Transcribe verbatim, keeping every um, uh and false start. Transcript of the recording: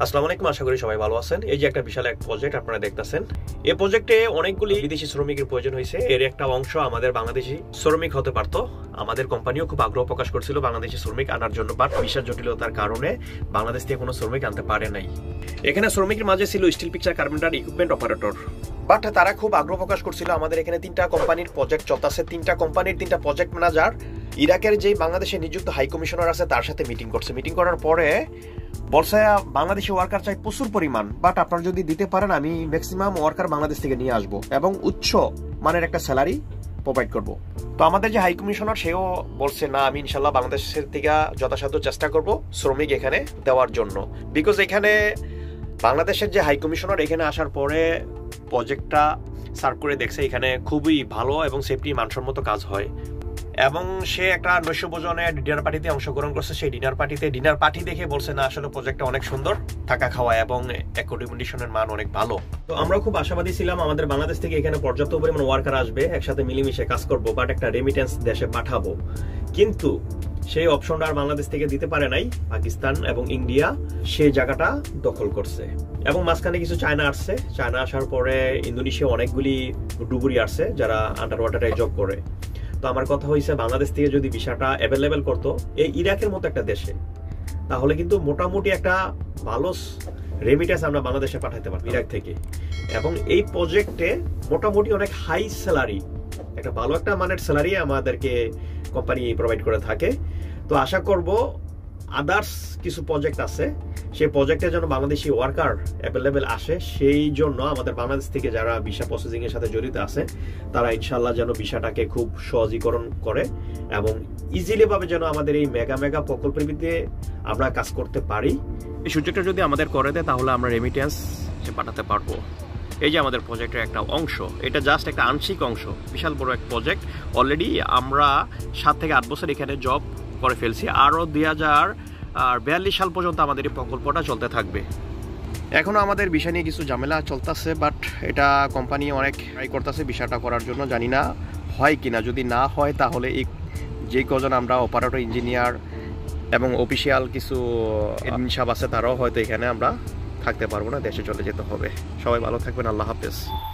আসসালামু আলাইকুম, আশা করি সবাই ভালো আছেন। এই যে একটা বিশাল এক প্রজেক্ট আপনারা দেখতেছেন, এই প্রজেক্টে অনেকগুলি বিদেশি শ্রমিকের প্রয়োজন হয়েছে। এর একটা অংশ আমাদের বাংলাদেশি শ্রমিক হতে পারতো। আমাদের কোম্পানিও খুব আগ্রহ প্রকাশ করছিল বাংলাদেশি শ্রমিক আনার জন্য, বাট ভিসার জটিলতার কারণে বাংলাদেশ থেকে কোনো শ্রমিক আনতে পারে নাই। এখানে শ্রমিকের মাঝে ছিল still picture carpenter, equipment operator, but তারা খুব আগ্রহ প্রকাশ করছিল। আমাদের এখানে তিনটা কোম্পানির প্রজেক্ট চলতেছে, তিনটা কোম্পানির তিনটা প্রজেক্ট ম্যানেজার ইরাকের যে বাংলাদেশে নিযুক্ত হাই কমিশনার আছে তার সাথে মিটিং করছে। মিটিং করার পরে বলছে বাংলাদেশি ওয়ার্কার চাই প্রচুর পরিমাণ, বাট আপনারা যদি দিতে পারেন আমি ম্যাক্সিমাম ওয়ার্কার বাংলাদেশ থেকে নিয়ে আসবো এবং উচ্চ মানের একটা স্যালারি প্রোভাইড করব। তো আমাদের যে হাই কমিশনার সেও বলছে না, আমি ইনশাল্লাহ বাংলাদেশের থেকে যথাসাধ্য চেষ্টা করব শ্রমিক এখানে দেওয়ার জন্য। বিকজ এখানে বাংলাদেশের যে হাই কমিশনার এখানে আসার পরে প্রজেক্টটা সার্ভ করে দেখছে এখানে খুবই ভালো এবং সেফটি মানসম্মত কাজ হয়, এবং সে একটা নৈশ ভোজনে ডিনার পার্টিতে অংশগ্রহণ করছে। সেই ডিনার পার্টিতে ডিনার পার্টি দেখে বলছে না, আসলে প্রজেক্টটা অনেক সুন্দর, থাকা খাওয়া এবং অ্যাকোমোডেশনের মান অনেক ভালো। তো আমরা খুব আশাবাদী ছিলাম আমাদের বাংলাদেশ থেকে এখানে পর্যাপ্ত পরিমাণ ওয়ার্কার আসবে, একসাথে মিলেমিশে কাজ করবো, বাট একটা রেমিটেন্স দেশে পাঠাবো। কিন্তু সেই অপশনটা আর বাংলাদেশ থেকে দিতে পারে নাই। পাকিস্তান এবং ইন্ডিয়া সেই জায়গাটা দখল করছে, এবং মাঝখানে কিছু চায়না আসছে। চায়না আসার পরে ইন্দোনেশিয়া অনেকগুলি ডুবুরি আসছে যারা আন্ডার ওয়াটারে জব করে। তো আমার কথা হয়েছে বাংলাদেশ থেকে যদি ভিসাটা অ্যাভেলেবেল করতো এই ইরাকের মতো একটা দেশে, তাহলে কিন্তু মোটামুটি একটা ভালো রেমিটেন্স আমরা বাংলাদেশে পাঠাতে পারতাম ইরাক থেকে। এবং এই প্রজেক্টে মোটামুটি অনেক হাই স্যালারি, একটা ভালো একটা মানের স্যালারি আমাদেরকে কোম্পানি প্রোভাইড করে থাকে। তো আশা করব আদার্স কিছু প্রজেক্ট আছে, সেই প্রজেক্টে যেন বাংলাদেশি ওয়ার্কার অ্যাভেলেবেল আসে। সেই জন্য আমাদের বাংলাদেশ থেকে যারা ভিসা প্রসেসিং এর সাথে জড়িত আছে তারা ইনশাল্লাহ যেন ভিসাটাকে খুব সহজীকরণ করে এবং ইজিলি ভাবে যেন আমাদের এই মেগা মেগা প্রকল্পের ভিত্তিতে আমরা কাজ করতে পারি। এই সুযোগটা যদি আমাদের করে দেয় তাহলে আমরা রেমিটেন্স পাঠাতে পারবো। এই যে আমাদের প্রজেক্টের একটা অংশ, এটা জাস্ট একটা আংশিক অংশ, বিশাল বড় এক প্রজেক্ট। অলরেডি আমরা সাত থেকে আট বছর এখানে জব করে ফেলছি, আরও দুই হাজার আর বিয়াল্লিশ সাল পর্যন্ত আমাদের এই প্রকল্পটা চলতে থাকবে। এখনও আমাদের বিষয় নিয়ে কিছু ঝামেলা চলতেছে, বাট এটা কোম্পানি অনেক ট্রাই করতেছে বিষয়টা করার জন্য। জানি না হয় কিনা, যদি না হয় তাহলে এই যে কজন আমরা অপারেটর, ইঞ্জিনিয়ার এবং অফিসিয়াল কিছু ইনসাব আছে তারাও হয়তো এখানে আমরা থাকতে পারবো না, দেশে চলে যেতে হবে। সবাই ভালো থাকবেন, আল্লাহ হাফেজ।